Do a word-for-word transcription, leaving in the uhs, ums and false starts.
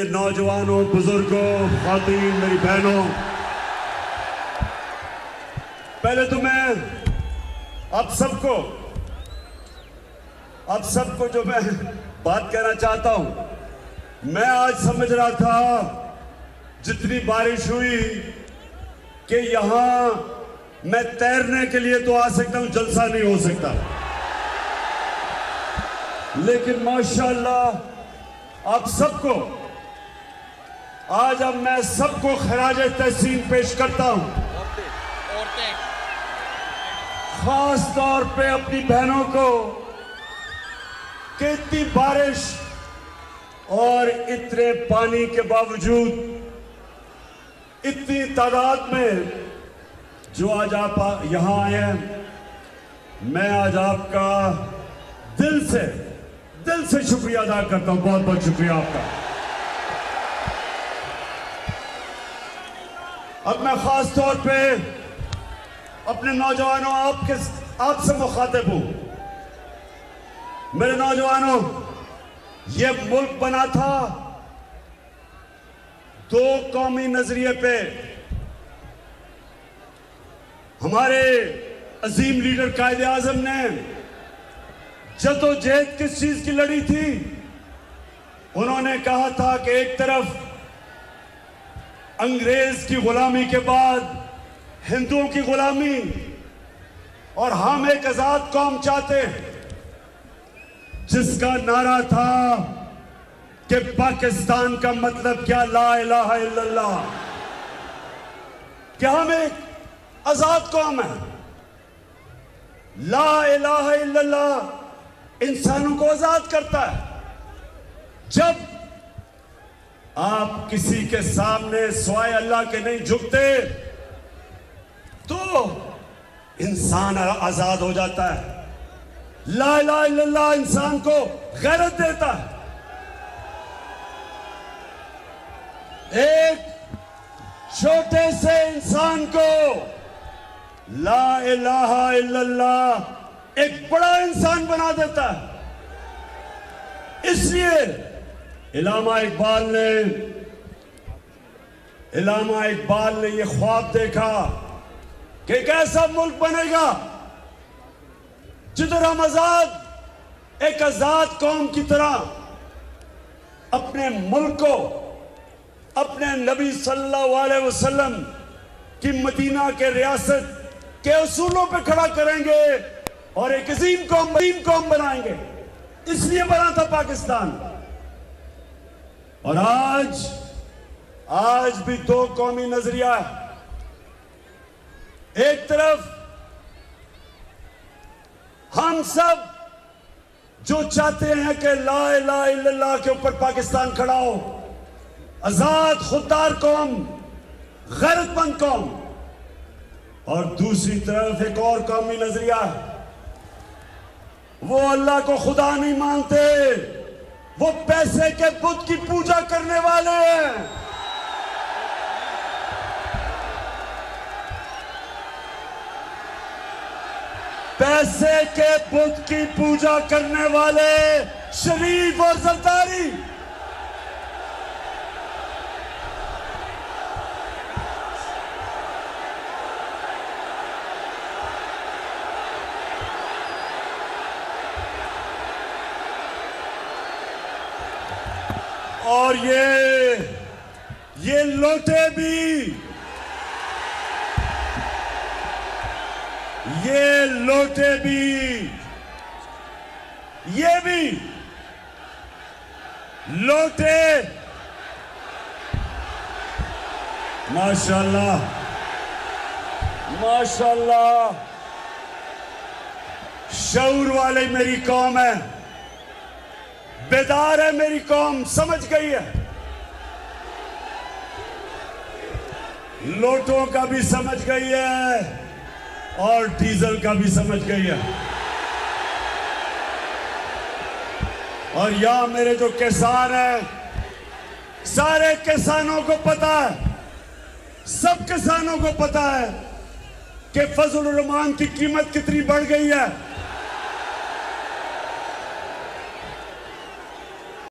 नौजवानों, बुजुर्गों, ख़वातीन, मेरी बहनों, पहले तो मैं आप सबको आप सबको जो मैं बात कहना चाहता हूं, मैं आज समझ रहा था जितनी बारिश हुई कि यहां मैं तैरने के लिए तो आ सकता हूं, जलसा नहीं हो सकता, लेकिन माशाअल्लाह आप सबको आज अब मैं सबको खराज तहसीन पेश करता हूं, खास तौर पे अपनी बहनों को कि इतनी बारिश और इतने पानी के बावजूद इतनी तादाद में जो आज आप यहां आए हैं, मैं आज आपका दिल से दिल से शुक्रिया अदा करता हूं। बहुत बहुत शुक्रिया आपका। अब मैं खास तौर पे अपने नौजवानों आपके आपसे मुखातिब हूं। मेरे नौजवानों, ये मुल्क बना था दो कौमी नजरिए पे। हमारे अजीम लीडर कायदे आजम ने जदोजहद किस चीज की लड़ी थी? उन्होंने कहा था कि एक तरफ अंग्रेज की गुलामी के बाद हिंदुओं की गुलामी, और हम एक आजाद कौम चाहते हैं, जिसका नारा था कि पाकिस्तान का मतलब क्या, ला इलाहा इल्लल्लाह, कि हम एक आजाद कौम है। ला इलाहा इल्लल्लाह इंसानों को आजाद करता है। जब आप किसी के सामने सिवाय अल्लाह के नहीं झुकते तो इंसान आजाद हो जाता है। ला इलाहा इल्लल्लाह इंसान को गैरत देता है। एक छोटे से इंसान को ला इलाहा इल्लल्लाह एक बड़ा इंसान बना देता है। इसलिए इल्लामा इकबाल ने इल्लामा इकबाल ने यह ख्वाब देखा कि एक ऐसा मुल्क बनेगा जिधर हम आजाद एक आजाद कौम की तरह अपने मुल्क को अपने नबी सल्लल्लाहु अलैहि वसल्लम की मदीना के रियासत के उसूलों पे खड़ा करेंगे और एक अजीम कौम अजीम कौम बनाएंगे। इसलिए बना था पाकिस्तान। और आज आज भी दो कौमी नजरिया है। एक तरफ हम सब जो चाहते हैं कि ला इलाहा इल्लल्लाह के ऊपर पाकिस्तान खड़ा हो, आजाद खुददार कौम, गैरतमंद कौम, और दूसरी तरफ एक और कौमी नजरिया है, वो अल्लाह को खुदा नहीं मानते, वो पैसे के बुत की पूजा करने वाले हैं। पैसे के बुत की पूजा करने वाले शरीफ और जरदारी। और ये ये लोटे भी ये लोटे भी ये भी लोटे माशाल्लाह माशाल्लाह शऊर वाले मेरी कौम है, बेदार है मेरी कौम, समझ गई है। लोटों का भी समझ गई है और डीजल का भी समझ गई है। और यहां मेरे जो किसान हैं, सारे किसानों को पता है, सब किसानों को पता है कि फजल रहमान की कीमत कितनी बढ़ गई है।